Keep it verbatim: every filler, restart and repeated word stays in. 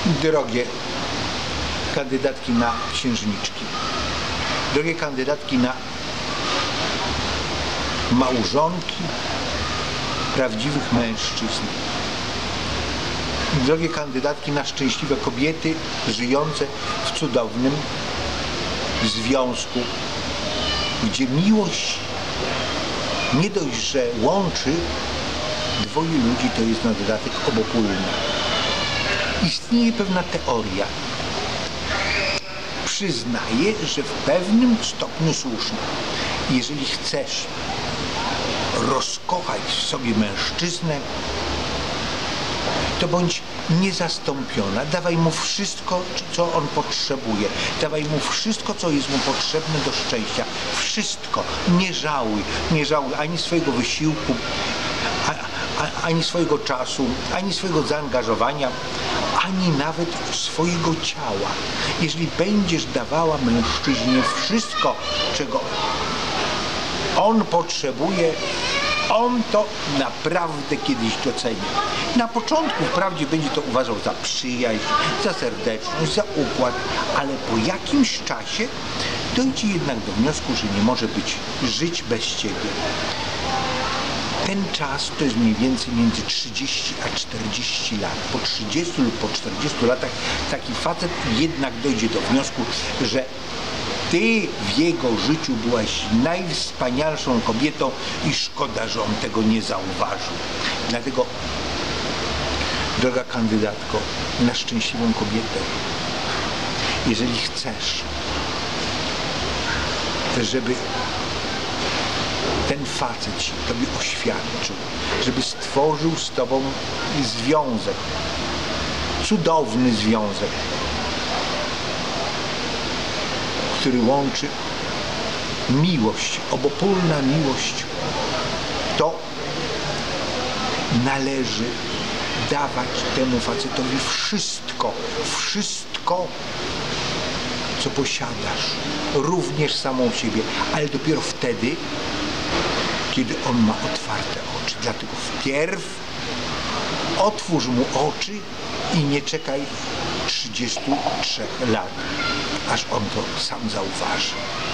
Drogie kandydatki na księżniczki, drogie kandydatki na małżonki prawdziwych mężczyzn, drogie kandydatki na szczęśliwe kobiety żyjące w cudownym związku, gdzie miłość nie dość, że łączy dwoje ludzi, to jest na dodatek obopólna. Istnieje pewna teoria. Przyznaję, że w pewnym stopniu słuszna. Jeżeli chcesz rozkochać w sobie mężczyznę, to bądź niezastąpiona. Dawaj mu wszystko, co on potrzebuje. Dawaj mu wszystko, co jest mu potrzebne do szczęścia. Wszystko. Nie żałuj. Nie żałuj ani swojego wysiłku, a, a, ani swojego czasu, ani swojego zaangażowania, ani nawet swojego ciała. Jeżeli będziesz dawała mężczyźnie wszystko, czego on potrzebuje, on to naprawdę kiedyś doceni. Na początku wprawdzie będzie to uważał za przyjaźń, za serdeczność, za układ, ale po jakimś czasie dojdzie jednak do wniosku, że nie może być żyć bez ciebie. Ten czas to jest mniej więcej między trzydzieści a czterdzieści lat. Po trzydziestu lub po czterdziestu latach taki facet jednak dojdzie do wniosku, że ty w jego życiu byłaś najwspanialszą kobietą i szkoda, że on tego nie zauważył. Dlatego, droga kandydatko na szczęśliwą kobietę, jeżeli chcesz, żeby ten facet się tobie oświadczył, żeby stworzył z tobą związek, cudowny związek, który łączy miłość, obopólna miłość, to należy dawać temu facetowi wszystko, wszystko, co posiadasz, również samą siebie, ale dopiero wtedy, kiedy on ma otwarte oczy. Dlatego wpierw otwórz mu oczy i nie czekaj trzydziestu trzech lat, aż on to sam zauważy.